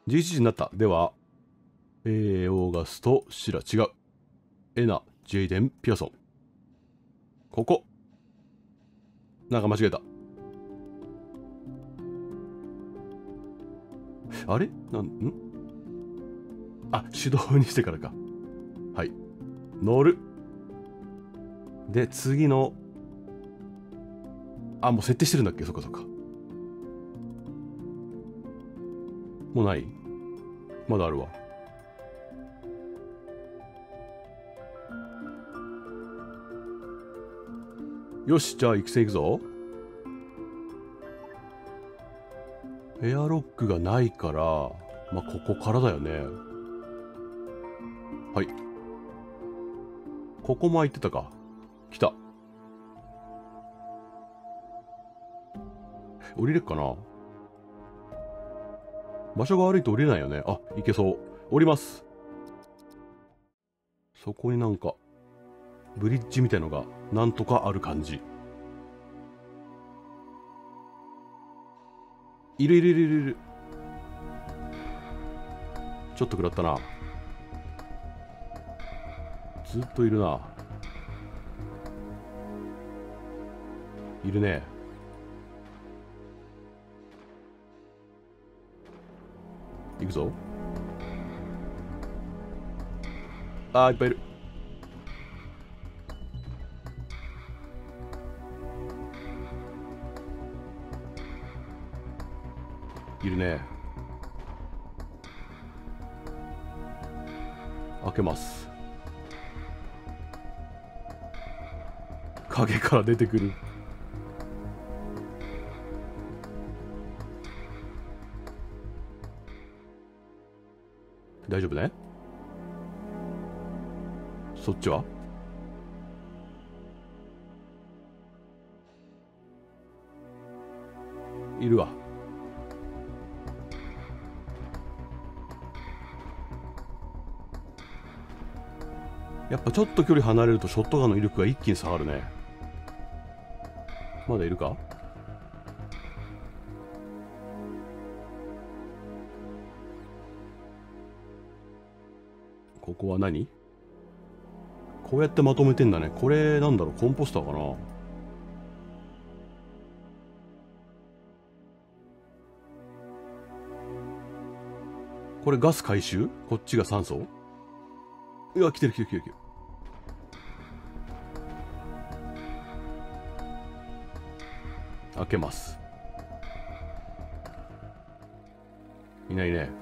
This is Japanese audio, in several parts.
11時になった。では、オーガスト、シラ、違う。エナ、ジェイデン、ピアソン。ここ。なんか間違えた。あれあ、手動にしてからか。はい。乗る。で、次の、あ、もう設定してるんだっけ。そっかそっか。もうない？まだあるわ。よし、じゃあ育成いくぞ。エアロックがないから、まあ、ここからだよね。はい。ここも空いてたか。来た。降りれっかな。場所が悪いと降りれないよね。あ、いけそう。降ります。そこになんか、ブリッジみたいのが、なんとかある感じ。いるいるいるいるいる。ちょっと食らったな。ずっといるな。いるね。行くぞ。あー、いっぱいいる。いるね。開けます。影から出てくる。大丈夫ね。そっちはいるわ。やっぱちょっと距離離れるとショットガンの威力が一気に下がるね。まだいるか。ここは何？こうやってまとめてんだね。これなんだろう、コンポスターかな。これガス回収？こっちが酸素？うわ、来てる来てる来てる来てる。開けます。いないね。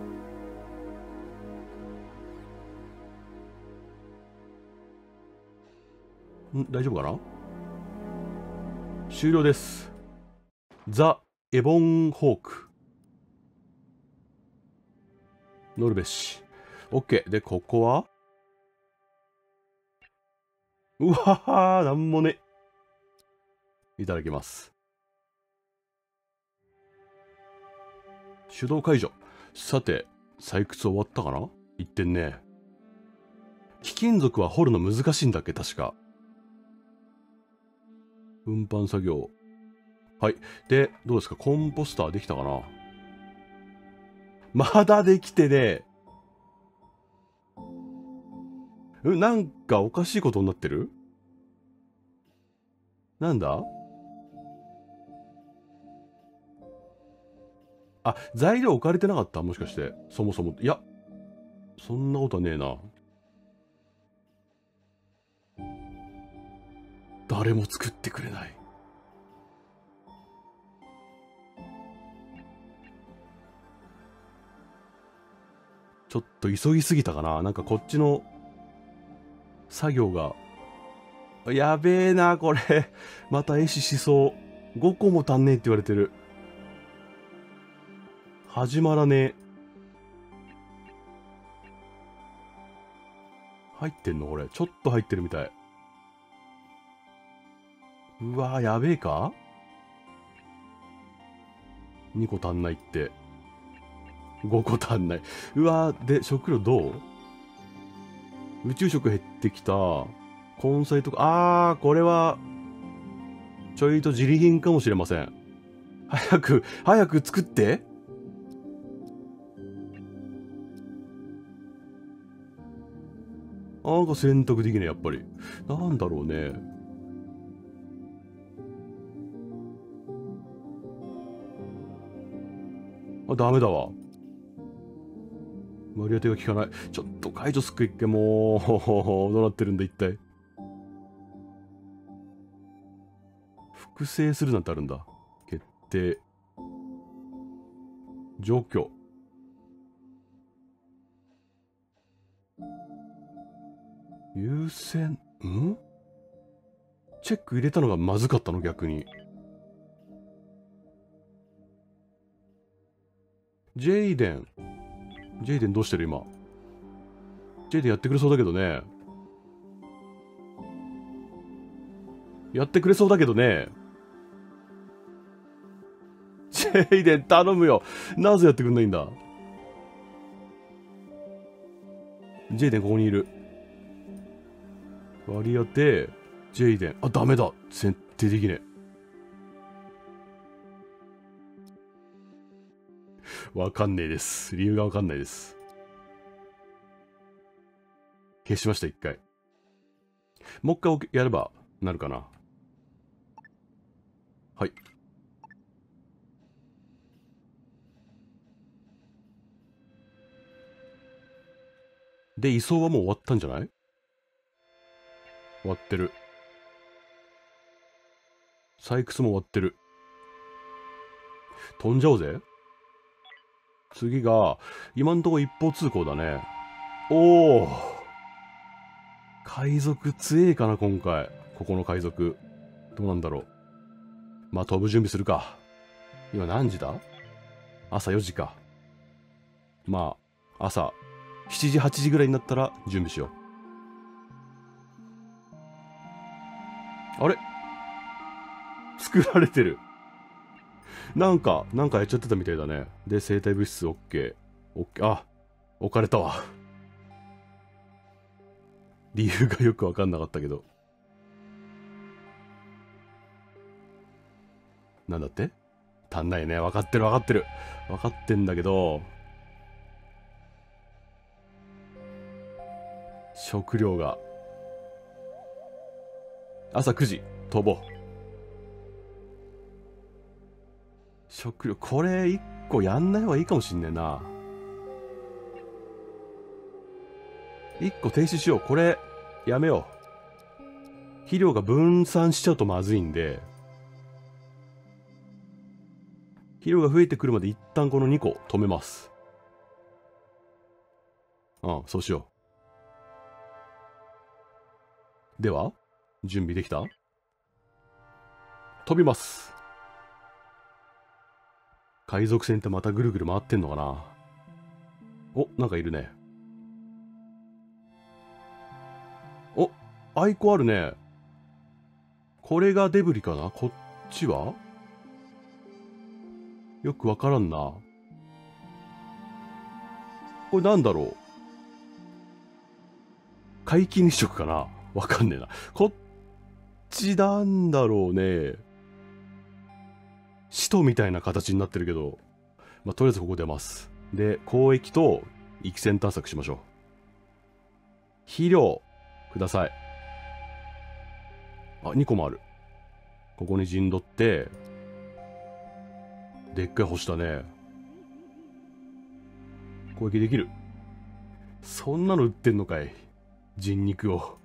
大丈夫かな。終了です。ザ・エボンホーク。ノルベシ。OK。で、ここはうわはー、なんもね。いただきます。手動解除。さて、採掘終わったかな。言ってんね。貴金属は掘るの難しいんだっけ、確か。運搬作業。はい。で、どうですか、コンポスターできたかな。まだできてね。なんかおかしいことになってる。なんだ。あ、材料置かれてなかった、もしかして。そもそも。いや、そんなことはねえな。誰も作ってくれない。ちょっと急ぎすぎたかな。なんかこっちの作業が。やべえな、これ。また壊死しそう。5個も足んねえって言われてる。始まらねえ。入ってんのこれ。ちょっと入ってるみたい。うわー、やべえか？ 2 個足んないって。5個足んない。うわー、で、食料どう？宇宙食減ってきた。根菜とか、これは、ちょいと自利品かもしれません。早く作って。 なんか選択できねえ、やっぱり。なんだろうね。あ、ダメだわ。割り当てが効かない。ちょっと解除すっか一回もう、どうなってるんだ一体。複製するなんてあるんだ。決定。状況。優先、チェック入れたのがまずかったの逆に。ジェイデン。ジェイデンどうしてる今。ジェイデンやってくれそうだけどね。やってくれそうだけどね。ジェイデン頼むよ。なぜやってくんないんだ。ジェイデンここにいる。割り当て、ジェイデン。あ、ダメだ。設定できねえ。わかんねえです。理由がわかんないです。消しました、一回。もう一回やればなるかな。はい。で、移送はもう終わったんじゃない？終わってる。採掘も終わってる。飛んじゃおうぜ。次が、今んとこ一方通行だね。おお。海賊強えかな、今回。ここの海賊。どうなんだろう。まあ、飛ぶ準備するか。今何時だ？朝4時か。まあ、朝7時、8時ぐらいになったら準備しよう。あれ？作られてる。なんかやっちゃってたみたいだね。で、生体物質 OK。OK。あ、置かれたわ。理由がよくわかんなかったけど。なんだって？足んないね。わかってるわかってる。わかってんだけど、食料が。朝9時、飛ぼう。食料、これ1個やんない方がいいかもしんねえな。1個停止しよう。これ、やめよう。肥料が分散しちゃうとまずいんで、肥料が増えてくるまで一旦この2個止めます。うん、そうしよう。では、準備できた？飛びます。海賊船ってまたぐるぐる回ってんのかな？お、なんかいるね。お、アイコあるね。これがデブリかな？こっちはよくわからんな。これなんだろう？皆既日食かな？わかんねえな。こっちなんだろうね。使徒みたいな形になってるけど、まあ、とりあえずここ出ます。で、交易と育成探索しましょう。肥料、ください。あ、2個もある。ここに陣取って、でっかい星だね。攻撃できる。そんなの売ってんのかい。人肉を。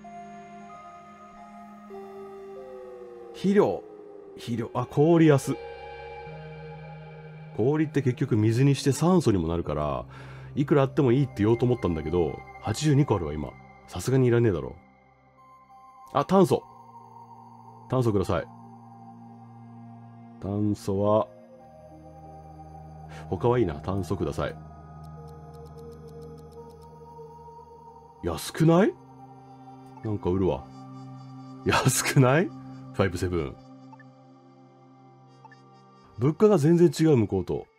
肥料。あ、氷安。氷って結局水にして酸素にもなるから、いくらあってもいいって言おうと思ったんだけど、82個あるわ、今。さすがにいらねえだろ。あ、炭素。炭素ください。炭素は、他はいいな。炭素ください。安くない？なんか売るわ。安くない？ ?57。物価が全然違う、向こうと。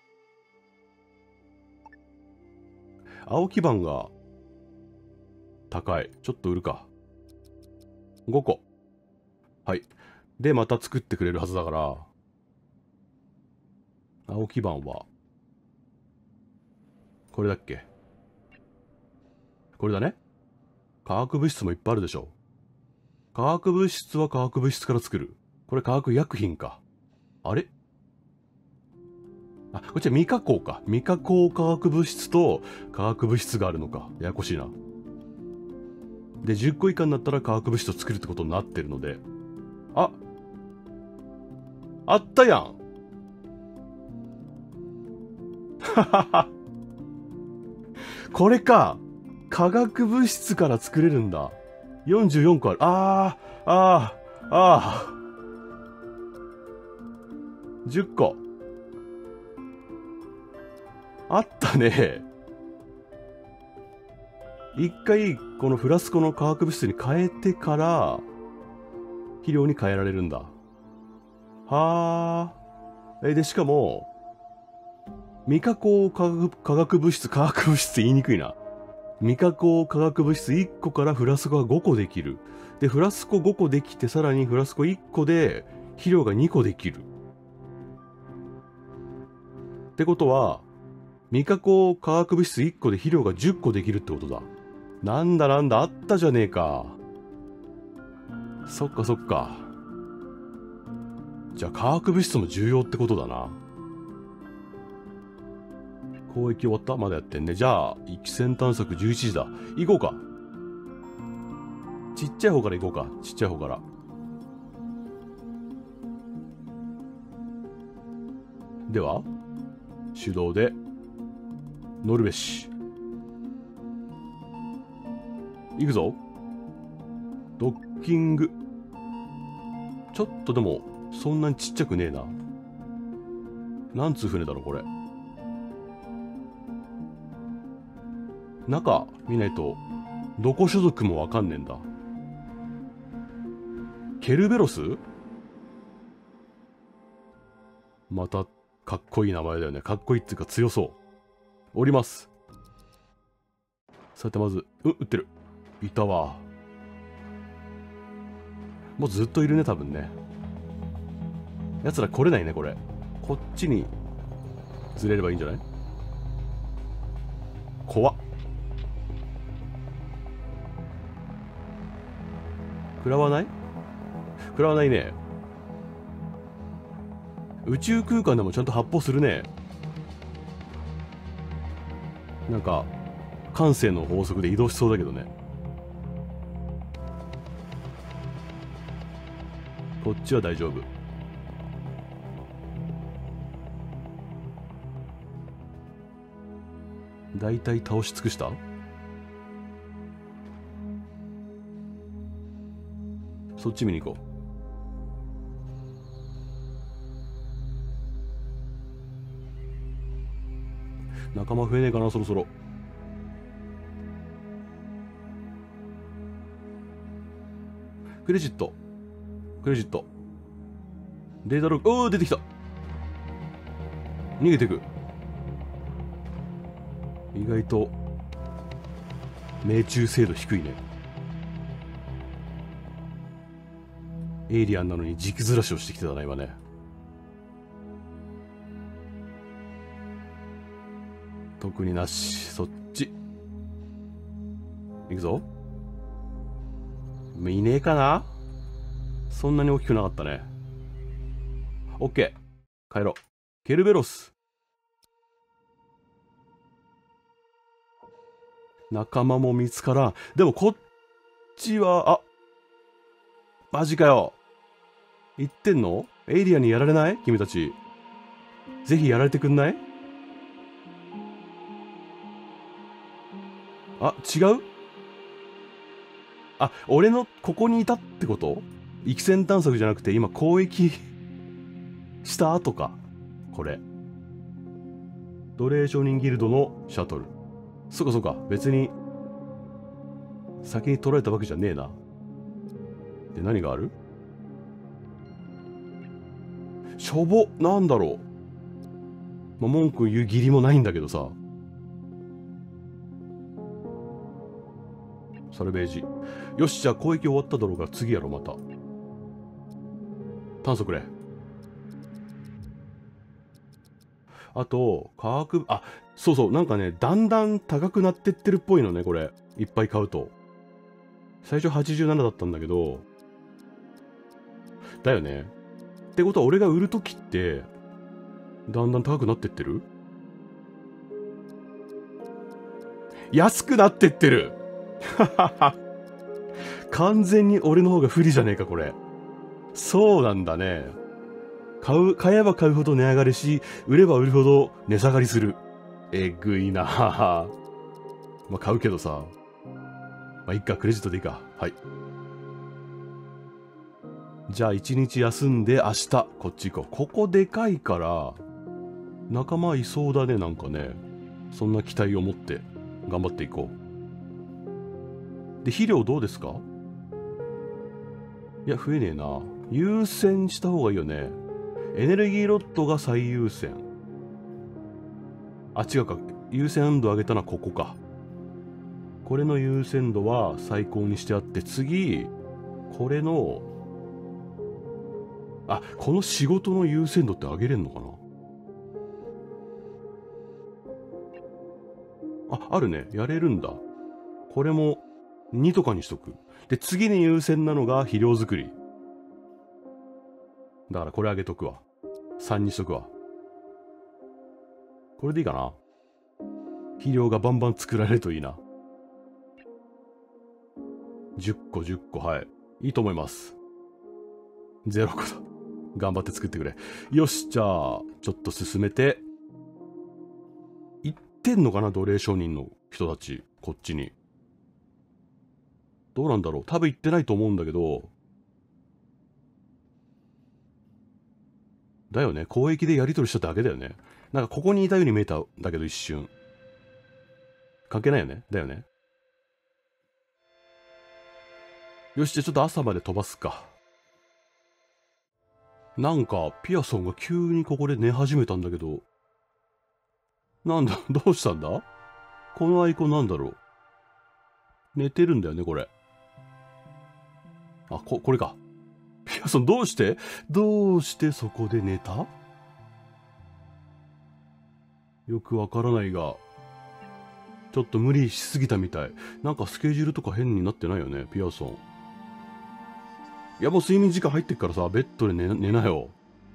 青基板が高い。ちょっと売るか。5個。はい。で、また作ってくれるはずだから、青基板は、これだっけ？これだね。 化学物質もいっぱいあるでしょ。化学物質は化学物質から作る。これ化学薬品か。あれ、あ、こっちは未加工か。未加工化学物質と化学物質があるのか。ややこしいな。で、10個以下になったら化学物質を作るってことになってるので。あ、あったやん。ははは。これか。化学物質から作れるんだ。44個ある。10個。あったね。一回、このフラスコの化学物質に変えてから、肥料に変えられるんだ。はあ。で、しかも、未加工化学物質言いにくいな。未加工化学物質1個からフラスコが5個できる。で、フラスコ5個できて、さらにフラスコ1個で肥料が2個できる。ってことは、未加工化学物質1個で肥料が10個できるってことだ。なんだあったじゃねえか。そっかそっか。じゃあ化学物質も重要ってことだな。交易終わった？まだやってんね。じゃあ、域線探索11時だ。行こうか。ちっちゃい方から行こうか。ちっちゃい方から。では、手動で、乗るべし。行くぞ。ドッキング。ちょっとでも、そんなにちっちゃくねえな。なんつう船だろ、これ。中見ないと、どこ所属もわかんねえんだ。ケルベロス？また、かっこいい名前だよね。かっこいいっていうか強そう。降ります。さてまず、撃ってる。いたわ。もうずっといるね、多分ね。奴ら来れないね、これ。こっちに、ずれればいいんじゃない？怖っ。食らわない？食らわないね。宇宙空間でもちゃんと発砲するね。なんか、慣性の法則で移動しそうだけどね。こっちは大丈夫。だいたい倒し尽くした？そっち見に行こう。仲間増えねえかな、そろそろ。クレジット。クレジット。レーダーロック。おー、出てきた。逃げてく。意外と、命中精度低いね。エイリアンなのに軸ずらしをしてきてたな、今ね。特になし。そっち。行くぞ。いねえかな？そんなに大きくなかったね。オッケー。帰ろう。ケルベロス。仲間も見つからん。でもこっちは、あ、マジかよ。言ってんの？エイリアンにやられない？君たち。ぜひやられてくんない？あ、違う？あ、俺のここにいたってこと？域線探索じゃなくて今交易した後か。これ。奴隷商人ギルドのシャトル。そうかそうか。別に、先に取られたわけじゃねえな。で、何がある？しょぼ、なんだろう。まあ、文句言う義理もないんだけどさ。サルベージ。よし、じゃあ攻撃終わっただろうから次やろ、また。炭素くれ。あと、化学、あ、そうそう、なんかね、だんだん高くなってってるっぽいのね、これ。いっぱい買うと。 最初87だったんだけど、だよね。ってことは俺が売るときって、だんだん高くなってってる？安くなってってる完全に俺の方が不利じゃねえか、これ。そうなんだね。買えば買うほど値上がりし、売れば売るほど値下がりする。えぐいなぁ。まあ買うけどさ。まあいっか、クレジットでいいか。はい。じゃあ一日休んで明日、こっち行こう。ここでかいから、仲間いそうだね、なんかね。そんな期待を持って頑張っていこう。で、肥料どうですか？いや、増えねえな。優先した方がいいよね。エネルギーロットが最優先。あ、違うか。優先度上げたのはここか。これの優先度は最高にしてあって、次、これの、あ、この仕事の優先度って上げれんのかな？あ、あるね。やれるんだ。これも2とかにしとく。で、次に優先なのが肥料作り。だからこれ上げとくわ。3にしとくわ。これでいいかな。肥料がバンバン作られるといいな。10個、10個、はい。いいと思います。0個だ。頑張って作ってくれ。よし、じゃあ、ちょっと進めて。行ってんのかな、奴隷商人の人たち。こっちに。どうなんだろう。多分行ってないと思うんだけど。だよね。交易でやり取りしただけだよね。なんかここにいたように見えたんだけど一瞬。関係ないよね。だよね。よし、じゃあちょっと朝まで飛ばすか。なんか、ピアソンが急にここで寝始めたんだけど。なんだ、どうしたんだ？このアイコンなんだろう。寝てるんだよね、これ。あ、これか。ピアソンどうしてそこで寝た？よくわからないが、ちょっと無理しすぎたみたい。なんかスケジュールとか変になってないよね、ピアソン。いやもう睡眠時間入ってっからさ、ベッドで寝なよ。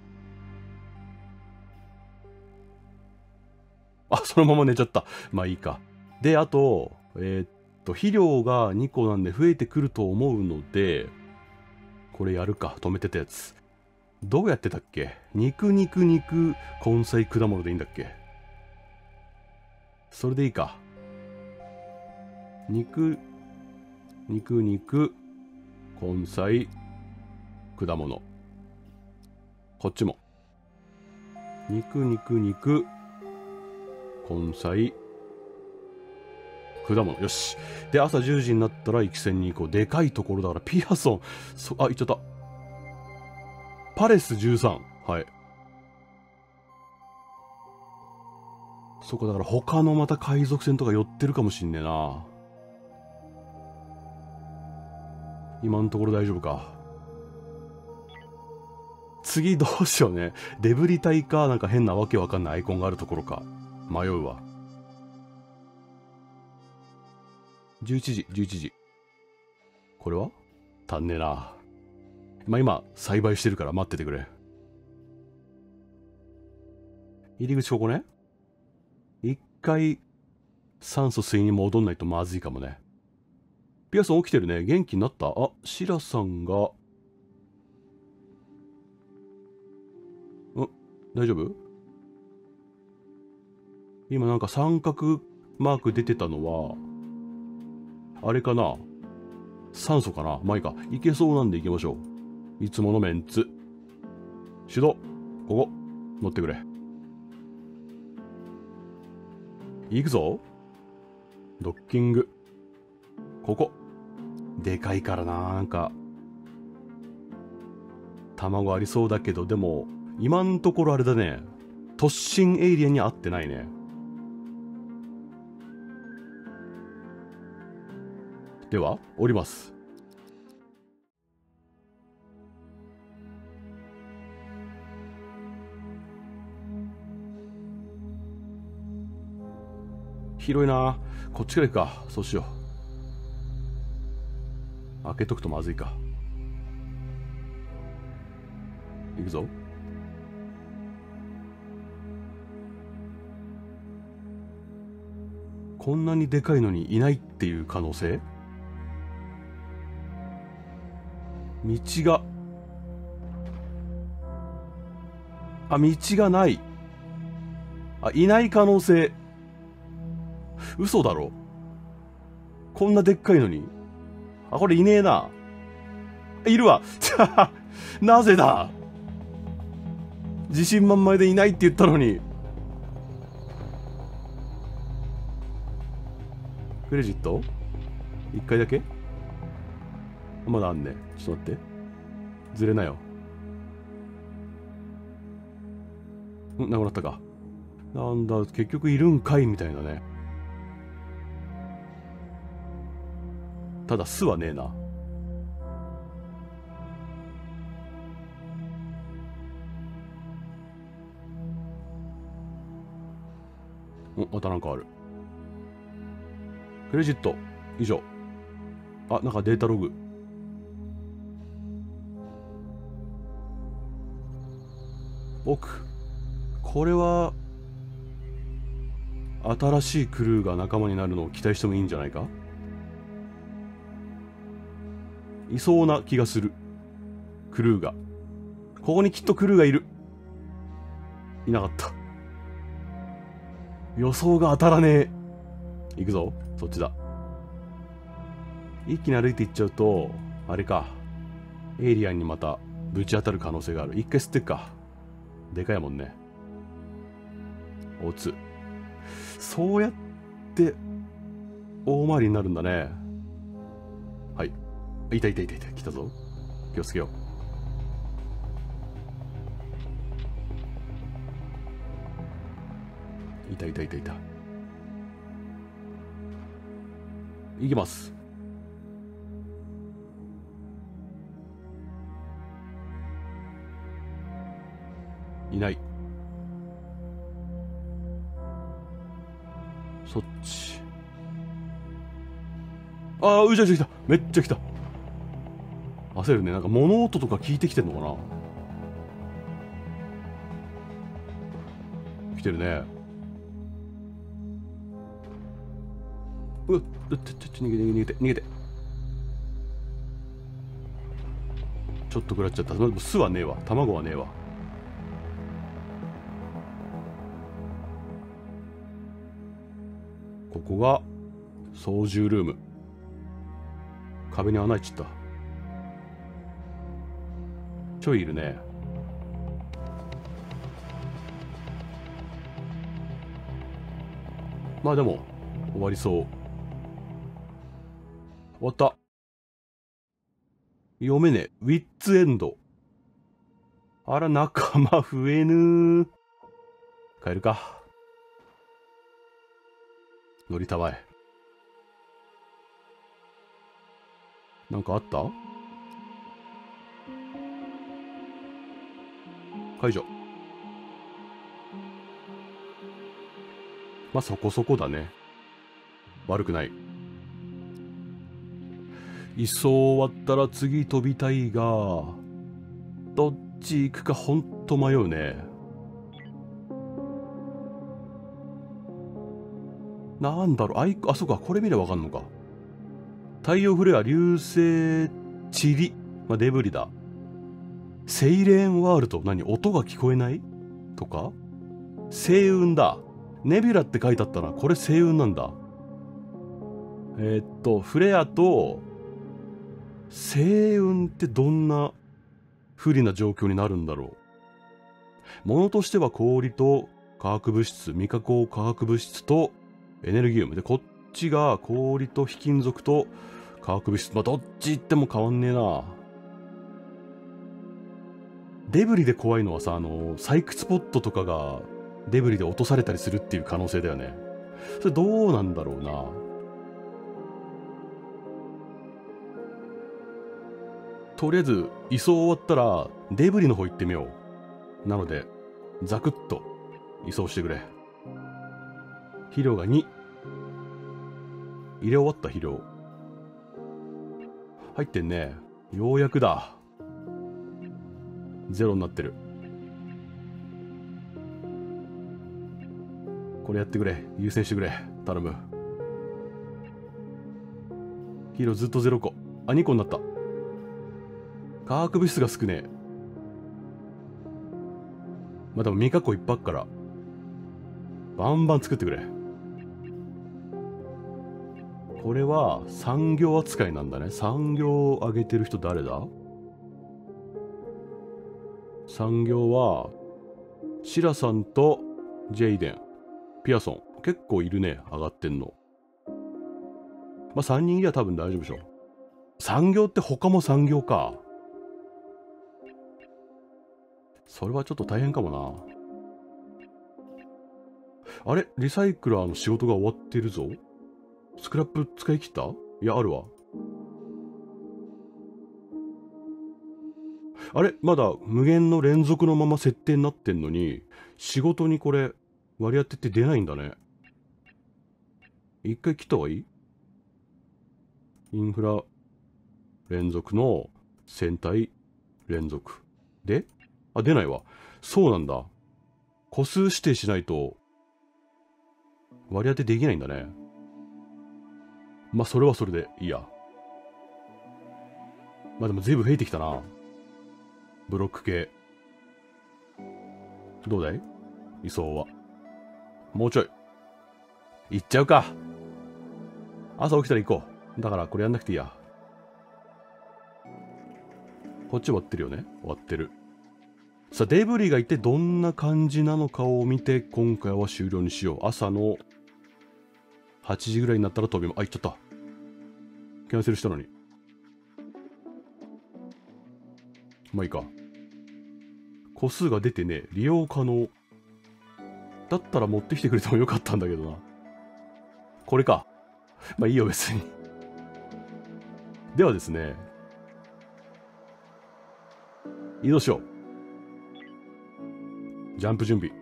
あ、そのまま寝ちゃった。まあいいか。で、あと、肥料が2個なんで増えてくると思うので、これやるか。止めてたやつ。どうやってたっけ？肉、根菜、果物でいいんだっけ？それでいいか。肉、根菜、果物。こっちも。肉、根菜、果物。よし。で、朝10時になったら行き戦に行こう。でかいところだから、ピアソン。あ、行っちゃった。パレス13。はい。そこだから他のまた海賊船とか寄ってるかもしんねえな。今のところ大丈夫か。次どうしようね。デブリ隊か、なんか変なわけわかんないアイコンがあるところか。迷うわ。11時。これは足んねえな。まあ、今、栽培してるから待っててくれ。入り口ここね。一回、酸素水に戻んないとまずいかもね。ピアソン起きてるね。元気になった？あ、シラさんが、大丈夫？今なんか三角マーク出てたのは、あれかな？酸素かな？まあいいか。いけそうなんで行きましょう。いつものメンツ。手動。ここ。乗ってくれ。行くぞ。ドッキング。ここ。でかいからな。なんか、卵ありそうだけど、でも、今んところあれだね。突進エイリアンに合ってないね。では、降ります。広いな。こっちから行くか。そうしよ開けとくとまずいか。いくぞ。こんなにでかいのにいないっていう可能性？道が、あ、道がない。あ、いない可能性。嘘だろ。こんなでっかいのに。あ、これいねえな。いるわ。なぜだ。自信満々でいないって言ったのに。クレジット一回だけ？まだあんね。ちょっと待って。ずれなよ。なくなったか。なんだ、結局いるんかいみたいなね。ただ、巣はねえな。またなんかある。クレジット。以上。あ、なんかデータログ。僕。これは、新しいクルーが仲間になるのを期待してもいいんじゃないか？いそうな気がする。クルーが。ここにきっとクルーがいる。いなかった。予想が当たらねえ。行くぞ。そっちだ。一気に歩いていっちゃうと、あれか。エイリアンにまたぶち当たる可能性がある。一回吸ってっか。でかいもんね。おつ。そうやって大回りになるんだね。はい。いたいたいたいた。来たぞ。気をつけよう。いたいたいたいた。いきます。いない。そっち。ああ、うじゃうじゃ来た。めっちゃ来た。焦るね。なんか物音とか聞いてきてんのかな。来てるね。逃げて逃げて逃げて。ちょっと食らっちゃった。巣はねえわ。卵はねえわ。ここが操縦ルーム。壁に穴開いちゃった。ちょいいるね。まあでも終わりそう。終わった。読めねえ。ウィッツエンド。あら、仲間増えぬ。帰るか。乗りたまえ。なんかあった？解除。まあそこそこだね。悪くない。一層終わったら次飛びたいが、どっち行くかほんと迷うね。なんだろう、あ、そうか、これ見ればわかんのか。太陽フレア、流星、塵、まあ、デブリだ。セイレーンワールド、何、音が聞こえないとか？星雲だ。ネビュラって書いてあったな。これ星雲なんだ。フレアと、星雲ってどんな不利な状況になるんだろう。ものとしては氷と化学物質、未加工化学物質とエネルギウムで、こっちが氷と非金属と化学物質。まあどっち行っても変わんねえな。デブリで怖いのはさ、採掘ポットとかがデブリで落とされたりするっていう可能性だよね。それどうなんだろうな。とりあえず移送終わったらデブリの方行ってみよう。なのでザクッと移送してくれ。肥料が2。入れ終わった肥料。 入ってんね。ようやくだ。ゼロになってる。これやってくれ。優先してくれ。頼む。ヒーローずっと0個。あ、2個になった。化学物質が少ねえ。まあでも未加工いっぱいあっから。バンバン作ってくれ。これは産業扱いなんだね。産業を上げてる人誰だ？産業は、シラさんとジェイデン、ピアソン。結構いるね、上がってんの。まあ3人いりゃ多分大丈夫でしょ。産業って他も産業か。それはちょっと大変かもな。あれリサイクラーの仕事が終わってるぞ。スクラップ使い切った？いや、あるわ。あれまだ無限の連続のまま設定になってんのに、仕事にこれ割り当てって出ないんだね。一回切った方がいい？インフラ連続の戦隊連続。で、あ、出ないわ。そうなんだ。個数指定しないと割り当てできないんだね。まあ、それはそれでいいや。まあでも随分増えてきたな。ブロック系。どうだい？移送は。もうちょい。行っちゃうか。朝起きたら行こう。だからこれやんなくていいや。こっち終わってるよね。終わってる。さあ、デブリがいてどんな感じなのかを見て、今回は終了にしよう。朝の8時ぐらいになったら飛びあ、行っちゃった。キャンセルしたのに。まあいいか。個数が出てね、利用可能。だったら持ってきてくれてもよかったんだけどな。これか。まあいいよ別に。ではですね、移動しよう。ジャンプ準備。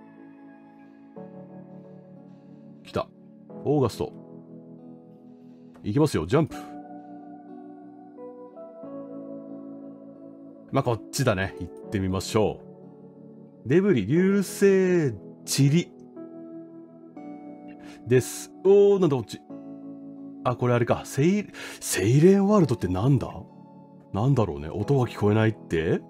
来た。オーガスト。行きますよ、ジャンプ。まあこっちだね。行ってみましょう。デブリ、流星、塵。です。おー、なんだこっち。あ、これあれか。セイレンワールドってなんだ？なんだろうね。音が聞こえないって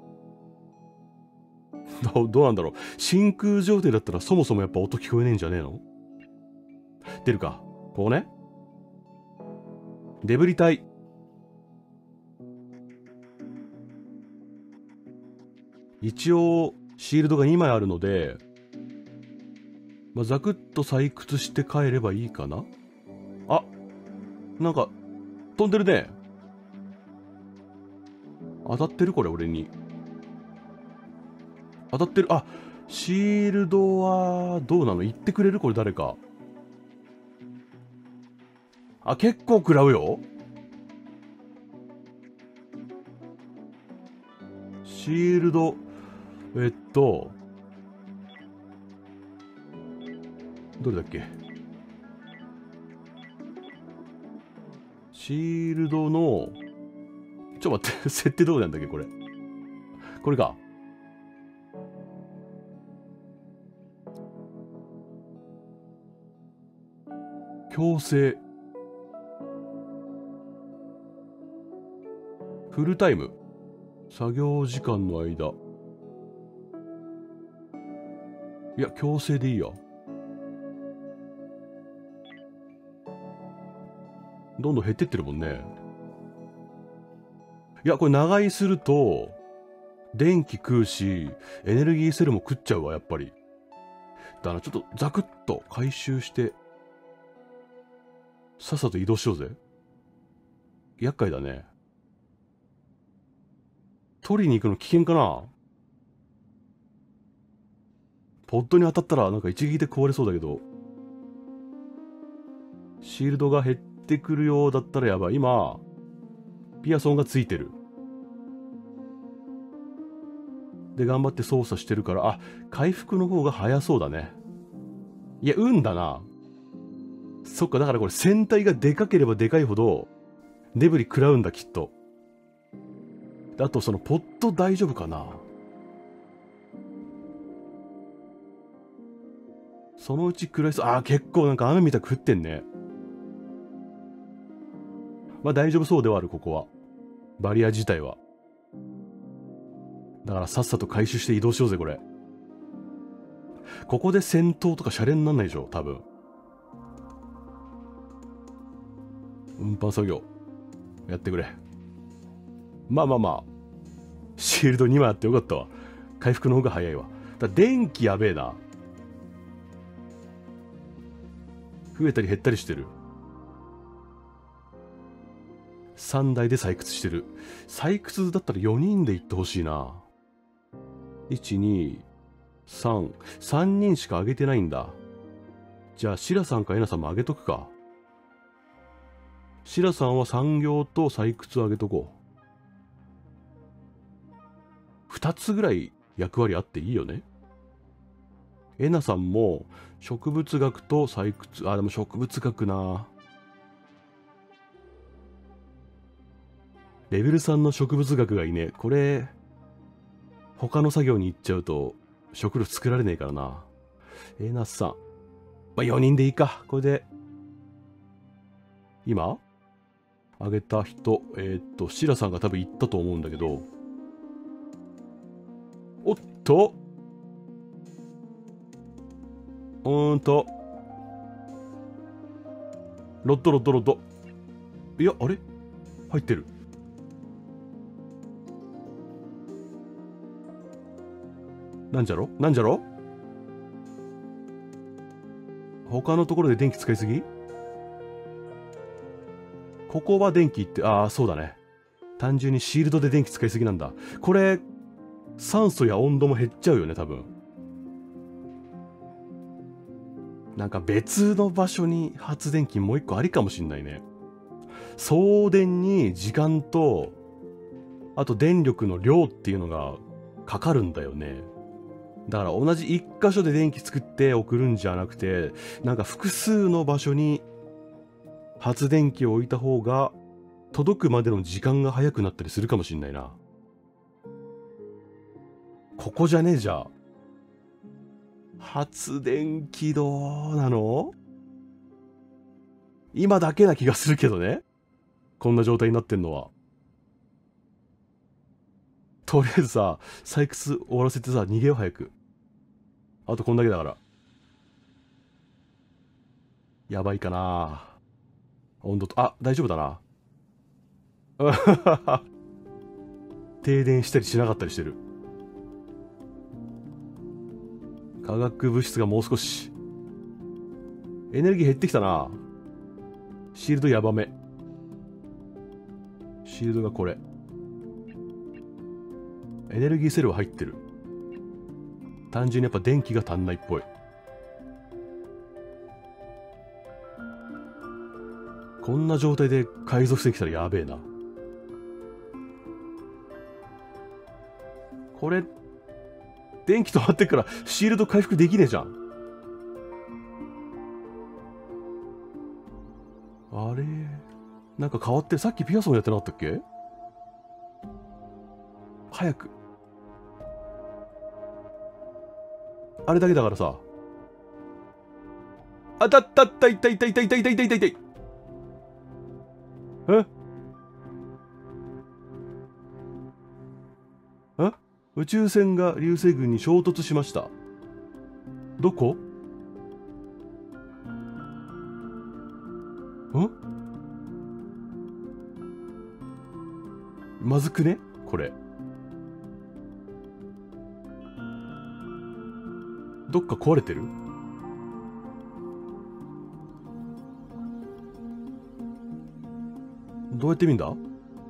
どうなんだろう。真空状態だったらそもそもやっぱ音聞こえねえんじゃねえの？出るか。こうね。デブリ隊。一応、シールドが2枚あるので、まあ、ザクッと採掘して帰ればいいかな。あ、なんか、飛んでるね。当たってるこれ、俺に。当たってる。あ、シールドは、どうなの？言ってくれるこれ誰か。あ、結構食らうよ。シールド、どれだっけ？シールドの、ちょっと待って、設定どうなんだっけこれ。これか。強制。フルタイム。作業時間の間。いや、強制でいいや。どんどん減ってってるもんね。いや、これ長居すると、電気食うし、エネルギーセルも食っちゃうわ、やっぱり。だからちょっとザクッと回収して、さっさと移動しようぜ。厄介だね。取りに行くの危険かな？ポッドに当たったらなんか一撃で壊れそうだけど。シールドが減ってくるようだったらやばい。今、ピアソンがついてる。で、頑張って操作してるから、あ、回復の方が早そうだね。いや、運だな。そっか、だからこれ船体がでかければでかいほど、 デブリ食らうんだきっと。あとそのポット大丈夫かな。そのうち食らいそう。ああ、結構なんか雨みたく降ってんね。まあ大丈夫そうではある、ここは。バリア自体は。だからさっさと回収して移動しようぜ、これ。ここで戦闘とかシャレになんないでしょ、多分。運搬作業。やってくれ。まあまあまあ。シールド2枚あってよかったわ。回復の方が早いわ。電気やべえな。増えたり減ったりしてる。3台で採掘してる。採掘だったら4人で行ってほしいな。1、2、3。3人しか上げてないんだ。じゃあ、シラさんかエナさんも上げとくか。シラさんは産業と採掘を上げとこう。2つぐらい役割あっていいよね。エナさんも植物学と採掘、あ、でも植物学な。レベル3の植物学がいいね。これ、他の作業に行っちゃうと食料作られねえからな。エナさん。まあ、4人でいいか。これで、今あげた人、シラさんが多分行ったと思うんだけど、おっとロッド。いや、あれ入ってる。なんじゃろ他のところで電気使いすぎ。ここは電気って、ああ、そうだね。単純にシールドで電気使いすぎなんだ。これ、酸素や温度も減っちゃうよね、多分。なんか別の場所に発電機もう一個ありかもしんないね。送電に時間と、あと電力の量っていうのがかかるんだよね。だから同じ一箇所で電気作って送るんじゃなくて、なんか複数の場所に発電機を置いた方が届くまでの時間が早くなったりするかもしんないな。ここじゃねえじゃあ。発電機どうなの？今だけな気がするけどね。こんな状態になってんのは。とりあえずさ、採掘終わらせてさ、逃げよう早く。あとこんだけだから。やばいかな。温度と、あ、大丈夫だな。停電したりしなかったりしてる。化学物質がもう少し。エネルギー減ってきたな。シールドやばめ。シールドがこれ。エネルギーセルは入ってる。単純にやっぱ電気が足んないっぽい。こんな状態で海賊船来たらやべえな。これ、電気止まってっからシールド回復できねえじゃん。あれなんか変わってる。さっきピアソンやってなかったっけ？早く。あれだけだからさ。あたったったいたいたいたいたいたいたいたいたい。え宇宙船が流星群に衝突しました。どこ？まずくねこれ。どっか壊れてる？どうやって見んだ？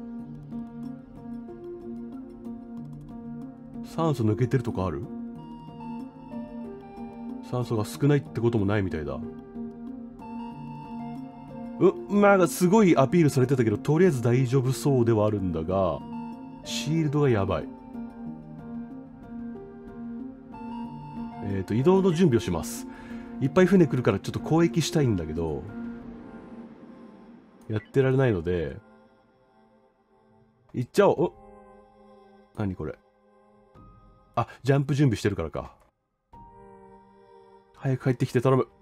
酸素抜けてるとかある？酸素が少ないってこともないみたいだ。まあすごいアピールされてたけど、とりあえず大丈夫そうではあるんだが、シールドがやばい。移動の準備をします。いっぱい船来るからちょっと交易したいんだけど、やってられないので、 行っちゃおう。何これ。あ、ジャンプ準備してるからか。早く帰ってきて頼む。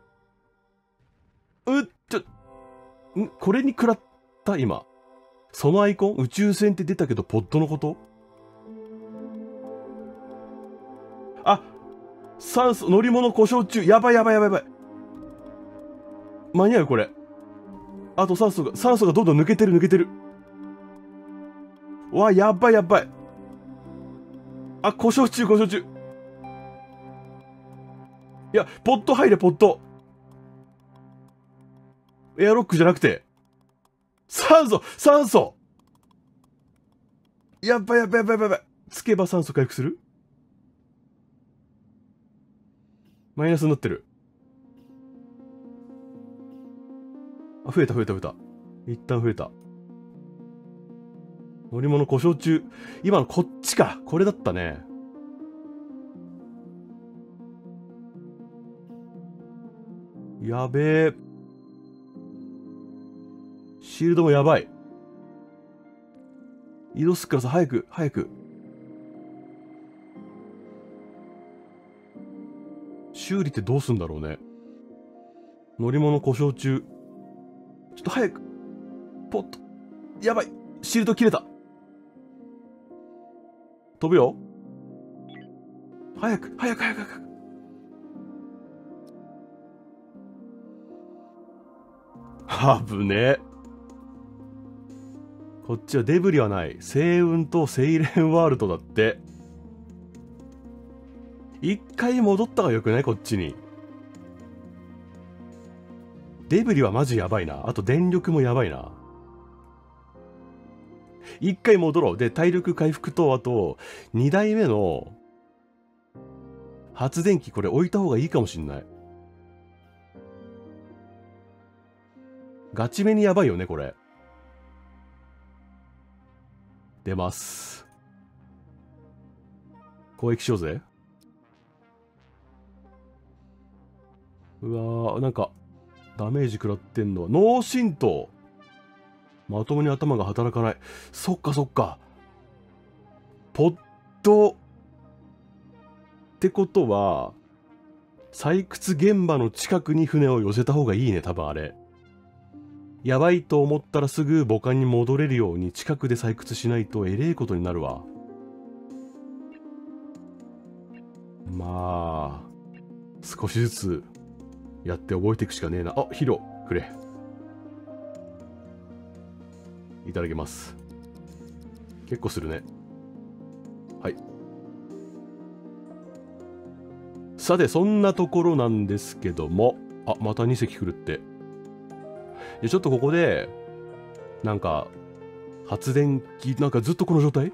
これに食らった今。そのアイコン宇宙船って出たけど、ポッドのこと？あ、酸素、乗り物故障中。やばいやばいやばいやばい。間に合うこれ。あと酸素がどんどん抜けてる抜けてる。わ、やばいやばい。あ、故障中故障中。いや、ポッド入れ、ポッド。エアロックじゃなくて。酸素やばいやばいやばいやばい。つけば酸素回復する？マイナスになってる。あ、増えた。一旦増えた。乗り物故障中。今のこっちか。これだったね。やべえ。シールドもやばい。移動すっからさ、早く。修理ってどうすんだろうね。乗り物故障中。ちょっと早く。ポッと。やばい。シールド切れた。飛ぶよ。早く。危ねえ。こっちはデブリはない。星雲とセイレンワールドだって。一回戻ったがよくない？こっちに。デブリはマジやばいな。あと電力もやばいな。一回戻ろう。で、体力回復と、あと、2台目の発電機、これ置いた方がいいかもしんない。ガチめにやばいよね、これ。出ます。攻撃しようぜ。うわー、なんか、ダメージ食らってんのは、脳震盪。まともに頭が働かない。そっか。ポッド。ってことは、採掘現場の近くに船を寄せた方がいいね、多分あれ。やばいと思ったらすぐ母艦に戻れるように近くで採掘しないとえれえことになるわ。まあ、少しずつやって覚えていくしかねえな。あ、肥料くれ。いただきます。結構するね。はい。さて、そんなところなんですけども。あ、また2隻来るって。ちょっとここで、なんか、発電機、なんかずっとこの状態？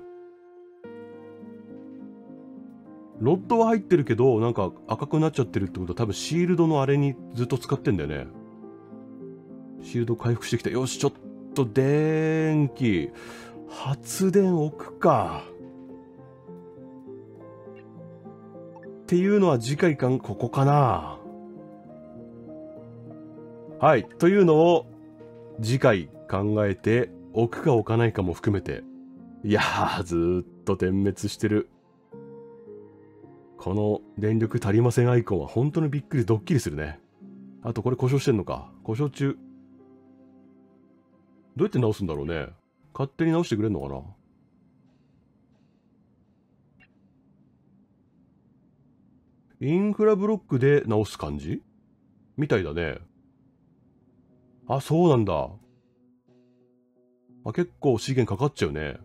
ロッドは入ってるけど、なんか赤くなっちゃってるってことは多分シールドのあれにずっと使ってんだよね。シールド回復してきた。よし、ちょっと電気。発電置くか。っていうのは次回ここかな。はい。というのを次回考えて置くか置かないかも含めて。いやー、ずーっと点滅してる。この電力足りませんアイコンは本当にびっくりドッキリするね。あとこれ故障してんのか。故障中。どうやって直すんだろうね。勝手に直してくれんのかな。インフラブロックで直す感じみたいだね。あ、そうなんだ。結構資源かかっちゃうね。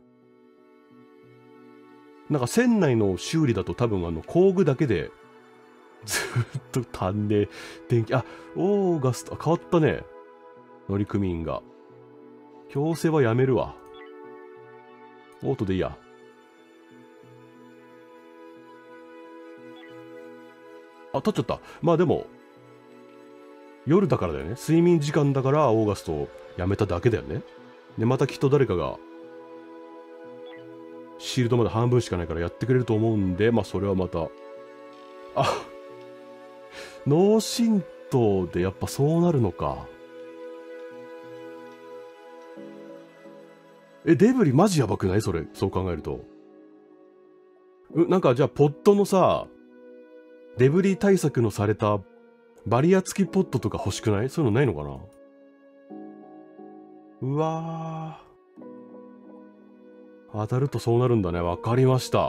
なんか船内の修理だと多分工具だけでずっと足んねえ。電気、オーガスト、変わったね。乗組員が。強制はやめるわ。オートでいいや。立っちゃった。まあでも、夜だからだよね。睡眠時間だからオーガストをやめただけだよね。で、またきっと誰かが、シールドまで半分しかないからやってくれると思うんで、まあそれはまた。脳震盪でやっぱそうなるのか。 デブリマジやばくないそれ、そう考えると。なんかじゃあ、ポットのさ、デブリ対策のされたバリア付きポットとか欲しくない？そういうのないのかな？うわー。当たるとそうなるんだね。わかりました。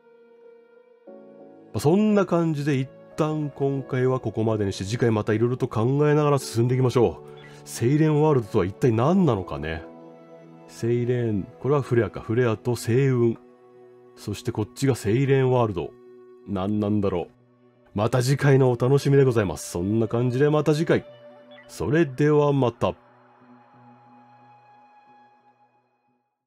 そんな感じで一旦今回はここまでにして、次回またいろいろと考えながら進んでいきましょう。セイレンワールドとは一体何なのかね。セイレン、これはフレアか。フレアと星雲。そしてこっちがセイレンワールド。何なんだろう。また次回のお楽しみでございます。そんな感じでまた次回。それではまた。